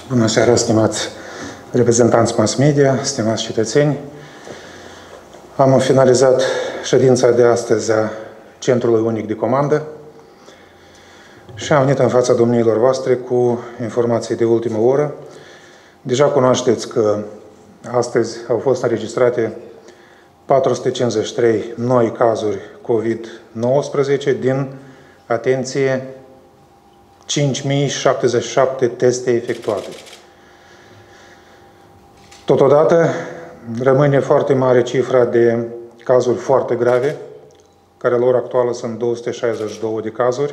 Bună seara, stimați reprezentanți mass media, stimați cetățeni. Am finalizat ședința de astăzi a Centrului Unic de Comandă și am venit în fața domniilor voastre cu informații de ultimă oră. Deja cunoașteți că astăzi au fost înregistrate 453 noi cazuri COVID-19 din, atenție, 5.077 teste efectuate. Totodată, rămâne foarte mare cifra de cazuri foarte grave, care la ora actuală sunt 262 de cazuri,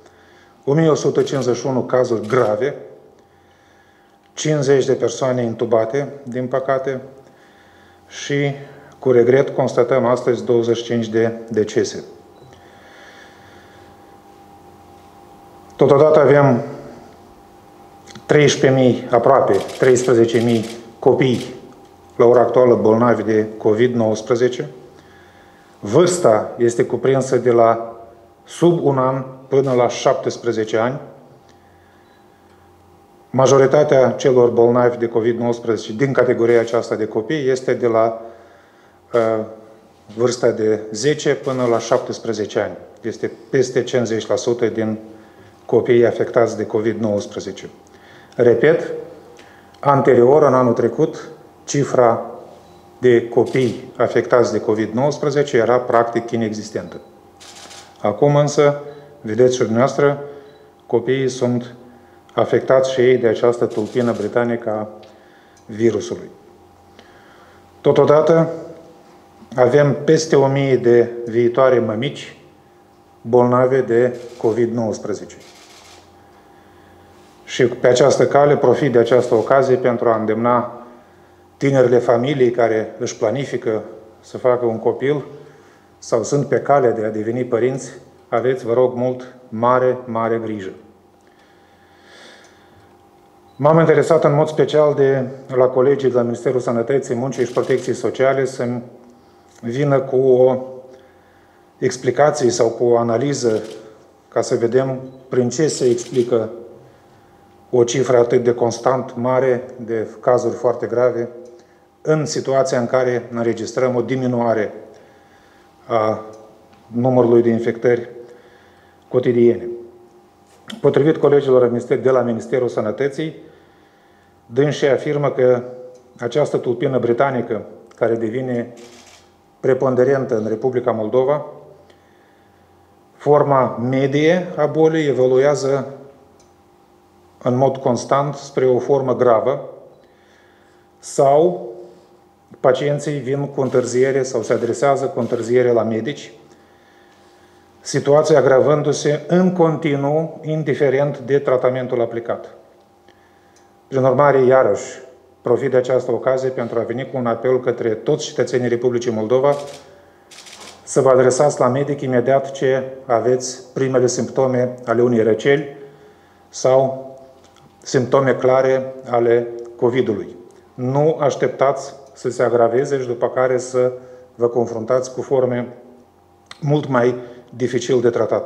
1151 cazuri grave, 50 de persoane intubate, din păcate, și, cu regret, constatăm astăzi 25 de decese. Totodată avem 13.000, aproape 13.000 copii la ora actuală bolnavi de COVID-19. Vârsta este cuprinsă de la sub un an până la 17 ani. Majoritatea celor bolnavi de COVID-19 din categoria aceasta de copii este de la vârsta de 10 până la 17 ani. Este peste 50% din copiii afectați de COVID-19. Repet, anterior, în anul trecut, cifra de copii afectați de COVID-19 era practic inexistentă. Acum însă, vedeți și dumneavoastră, copiii sunt afectați și ei de această tulpină britanică a virusului. Totodată, avem peste 1000 de viitoare mămici bolnave de COVID-19. Și pe această cale profit de această ocazie pentru a îndemna tinerile familii care își planifică să facă un copil sau sunt pe cale de a deveni părinți, aveți, vă rog mult, mare grijă. M-am interesat în mod special la colegii de la Ministerul Sănătății, Muncii și Protecției Sociale să-mi vină cu o explicație sau cu o analiză ca să vedem prin ce se explică o cifră atât de constant mare de cazuri foarte grave în situația în care înregistrăm o diminuare a numărului de infectări cotidiene. Potrivit colegilor de la Ministerul Sănătății, dânsii afirmă că această tulpină britanică, care devine preponderentă în Republica Moldova, forma medie a bolii evoluează în mod constant spre o formă gravă sau pacienții vin cu întârziere sau se adresează cu întârziere la medici, situația agravându-se în continuu, indiferent de tratamentul aplicat. Prin urmare, iarăși, profit de această ocazie pentru a veni cu un apel către toți cetățenii Republicii Moldova să vă adresați la medic imediat ce aveți primele simptome ale unei răceli sau simptome clare ale COVID-ului. Nu așteptați să se agraveze și după care să vă confruntați cu forme mult mai dificil de tratat.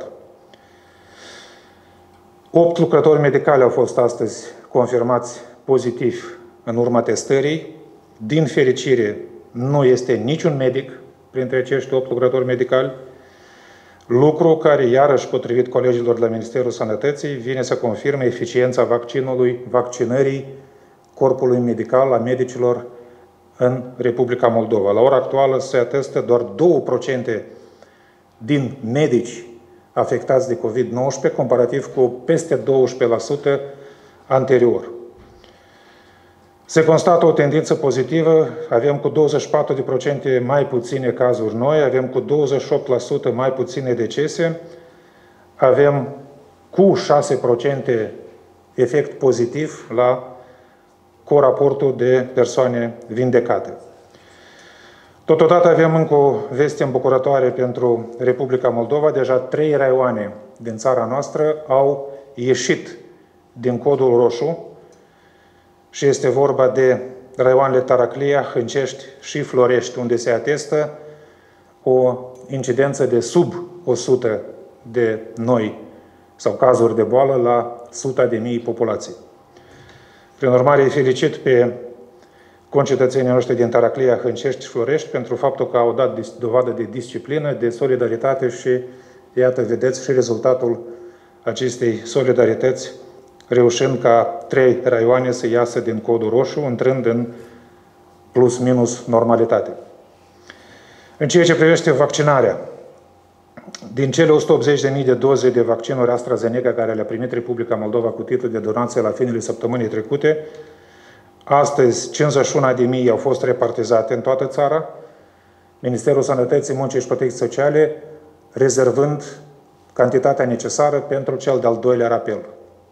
8 lucrători medicali au fost astăzi confirmați pozitivi în urma testării. Din fericire, nu este niciun medic printre acești 8 lucrători medicali, lucru care, iarăși, potrivit colegilor de la Ministerul Sănătății, vine să confirme eficiența vaccinării corpului medical, a medicilor în Republica Moldova. La ora actuală se atestă doar 2% din medici afectați de COVID-19, comparativ cu peste 12% anterior. Se constată o tendință pozitivă, avem cu 24% mai puține cazuri noi, avem cu 28% mai puține decese, avem cu 6% efect pozitiv la coraportul de persoane vindecate. Totodată avem încă o veste îmbucurătoare pentru Republica Moldova. Deja 3 raioane din țara noastră au ieșit din codul roșu și este vorba de raioanele Taraclia, Hâncești și Florești, unde se atestă o incidență de sub 100 de noi sau cazuri de boală la 100.000 populații. Prin urmare, îi felicit pe concetățenii noștri din Taraclia, Hâncești și Florești pentru faptul că au dat dovadă de disciplină, de solidaritate și, iată, vedeți și rezultatul acestei solidarități, reușind ca 3 raioane să iasă din codul roșu, intrând în plus-minus normalitate. În ceea ce privește vaccinarea, din cele 180.000 de doze de vaccinuri AstraZeneca care le-a primit Republica Moldova cu titlu de donație la finele săptămânii trecute, astăzi 51.000 au fost repartizate în toată țara, Ministerul Sănătății, Muncii și Protecției Sociale rezervând cantitatea necesară pentru cel de-al doilea rapel.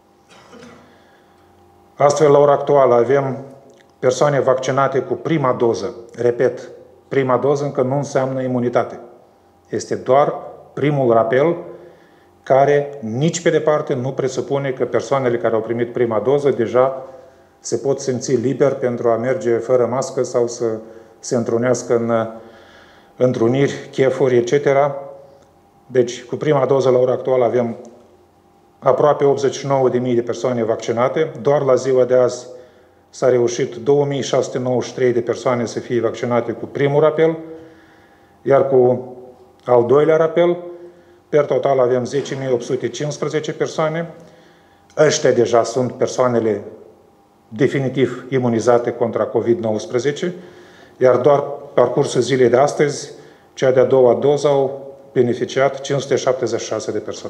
Astfel, la ora actuală avem persoane vaccinate cu prima doză. Repet, prima doză încă nu înseamnă imunitate. Este doar primul rapel care nici pe departe nu presupune că persoanele care au primit prima doză deja se pot simți liber pentru a merge fără mască sau să se întrunească în întruniri, chefuri, etc. Deci, cu prima doză, la ora actuală, avem aproape 89.000 de persoane vaccinate. Doar la ziua de azi s-a reușit 2.693 de persoane să fie vaccinate cu primul rapel, iar cu al doilea rapel, per total avem 10.815 persoane. Ăștia deja sunt persoanele definitiv imunizate contra COVID-19, iar doar parcursul zilei de astăzi, cea de-a doua doză, au beneficiat 576 de persoane.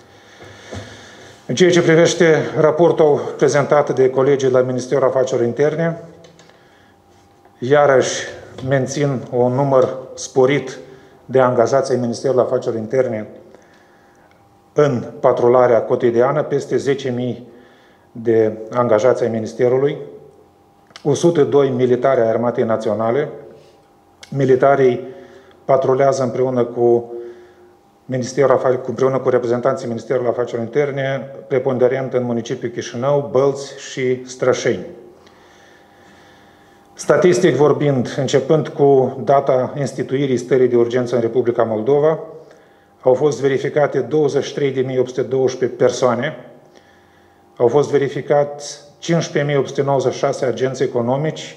În ceea ce privește raportul prezentat de colegii la Ministerul Afacerilor Interne, iarăși mențin un număr sporit de angajați ai Ministerului Afacerilor Interne în patrularea cotidiană, peste 10.000 de angajați ai Ministerului, 102 militari ai Armatei Naționale. Militarii patrulează împreună cu reprezentanții Ministerului Afacerilor Interne, preponderent în municipiul Chișinău, Bălți și Strășeni. Statistic vorbind, începând cu data instituirii stării de urgență în Republica Moldova, au fost verificate 23.812 persoane, au fost verificați 15.896 agenți economici,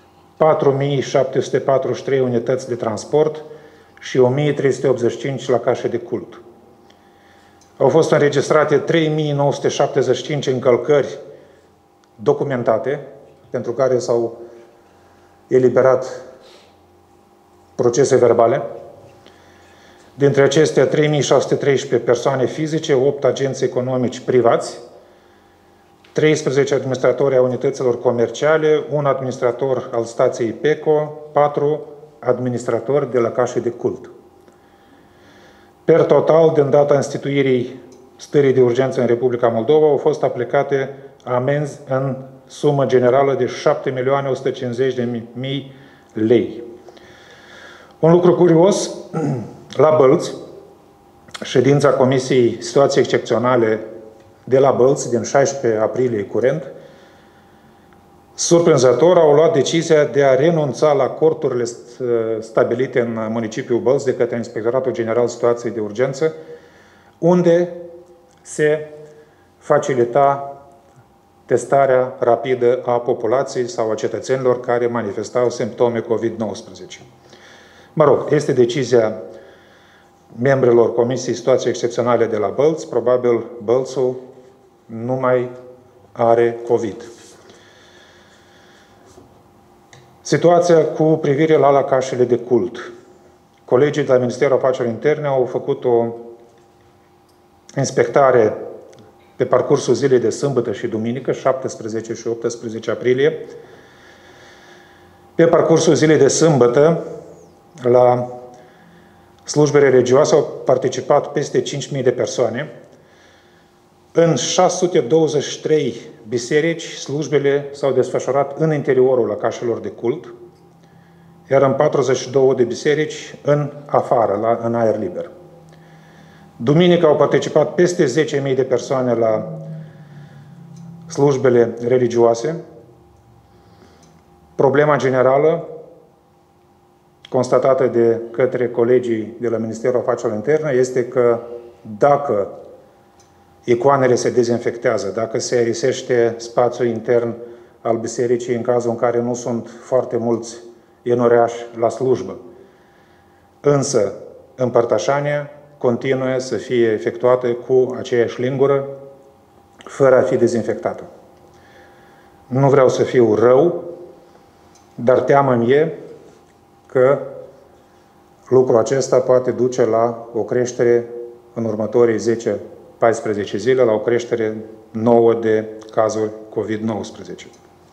4.743 unități de transport și 1.385 la case de cult. Au fost înregistrate 3.975 încălcări documentate, pentru care s-au eliberat procese verbale. Dintre acestea, 3.613 persoane fizice, 8 agenți economici privați, 13 administratori ai unităților comerciale, 1 administrator al stației PECO, 4 administratori de la case de cult. Per total, din data instituirii stării de urgență în Republica Moldova, au fost aplicate amenzi în sumă generală de 7.150.000 lei. Un lucru curios, la Bălți, ședința Comisiei Situații Excepționale de la Bălți, din 16 aprilie curent, surprinzător au luat decizia de a renunța la corturile stabilite în municipiul Bălți de către Inspectoratul General Situației de Urgență, unde se facilita testarea rapidă a populației sau a cetățenilor care manifestau simptome COVID-19. Mă rog, este decizia membrilor Comisiei Situații Excepționale de la Bălți. Probabil Bălțul nu mai are COVID. Situația cu privire la casele de cult. Colegii de la Ministerul Afacerilor Interne au făcut o inspectare pe parcursul zilei de sâmbătă și duminică, 17 și 18 aprilie. Pe parcursul zilei de sâmbătă, la slujbele religioase au participat peste 5.000 de persoane. În 623 biserici, slujbele s-au desfășurat în interiorul caselor de cult, iar în 42 de biserici în afară, în aer liber. Duminică au participat peste 10.000 de persoane la slujbele religioase. Problema generală constatată de către colegii de la Ministerul Afacerilor Interne este că dacă icoanele se dezinfectează, dacă se aerisește spațiul intern al bisericii în cazul în care nu sunt foarte mulți enoriași la slujbă. Însă, împărtășania continuă să fie efectuată cu aceeași lingură, fără a fi dezinfectată. Nu vreau să fiu rău, dar teamă-mi e că lucrul acesta poate duce la o creștere în următorii 10-14 zile, la o creștere nouă de cazuri COVID-19.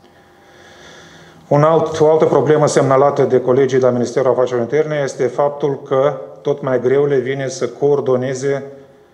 O altă problemă semnalată de colegii de la Ministerul Afacerilor Interne este faptul că tot mai greu le vine să coordoneze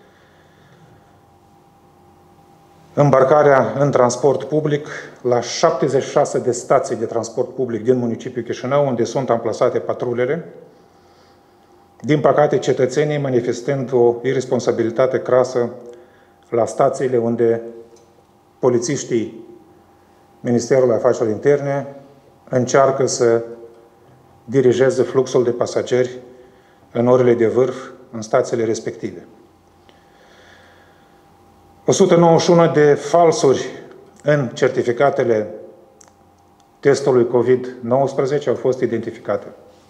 îmbarcarea în transport public la 76 de stații de transport public din municipiul Chișinău, unde sunt amplasate patrulele. Din păcate, cetățenii manifestând o irresponsabilitate crasă la stațiile unde polițiștii Ministerului Afacerilor Interne încearcă să dirigeze fluxul de pasageri în orele de vârf în stațiile respective. 191 de falsuri în certificatele testului COVID-19 au fost identificate.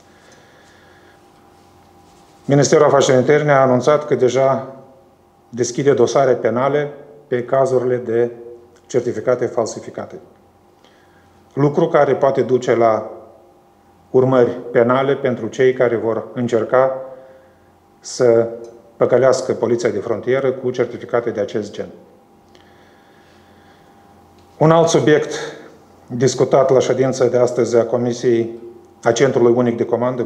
Ministerul Afacerilor Interne a anunțat că deja deschide dosare penale pe cazurile de certificate falsificate. Lucru care poate duce la urmări penale pentru cei care vor încerca să păcălească Poliția de Frontieră cu certificate de acest gen. Un alt subiect discutat la ședința de astăzi a Centrului Unic de Comandă,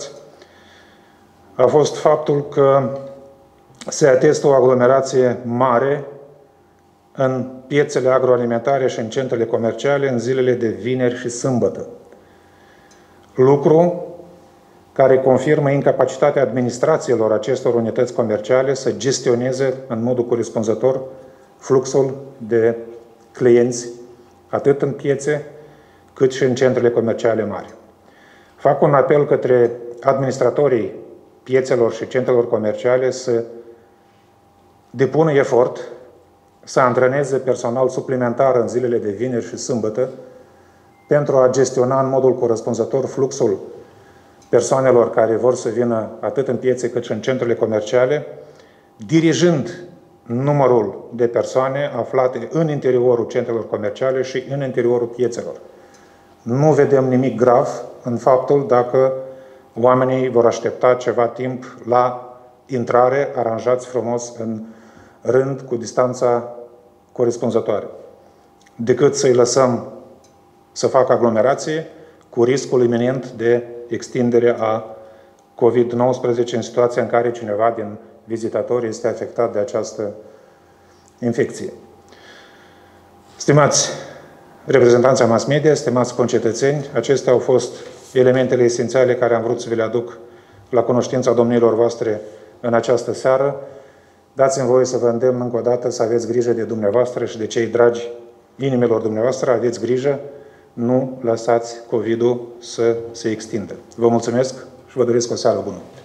a fost faptul că se atestă o aglomerație mare în piețele agroalimentare și în centrele comerciale în zilele de vineri și sâmbătă. Lucru care confirmă incapacitatea administrațiilor acestor unități comerciale să gestioneze în modul corespunzător fluxul de clienți, atât în piețe, cât și în centrele comerciale mari. Fac un apel către administratorii piețelor și centrelor comerciale să depună efort să antreneze personal suplimentar în zilele de vineri și sâmbătă pentru a gestiona în modul corespunzător fluxul persoanelor care vor să vină atât în piețe cât și în centrele comerciale, dirijând numărul de persoane aflate în interiorul centrelor comerciale și în interiorul piețelor. Nu vedem nimic grav în faptul dacă oamenii vor aștepta ceva timp la intrare, aranjați frumos în rând cu distanța corespunzătoare, decât să-i lăsăm să facă aglomerație cu riscul iminent de extindere a COVID-19 în situația în care cineva din vizitatori este afectat de această infecție. Stimați reprezentanții mass media, stimați concetățeni, acestea au fost elementele esențiale care am vrut să vi le aduc la cunoștința domnilor voastre în această seară. Dați-mi voie să vă îndemn încă o dată să aveți grijă de dumneavoastră și de cei dragi inimilor dumneavoastră. Aveți grijă, nu lăsați COVID-ul să se extindă. Vă mulțumesc și vă doresc o seară bună!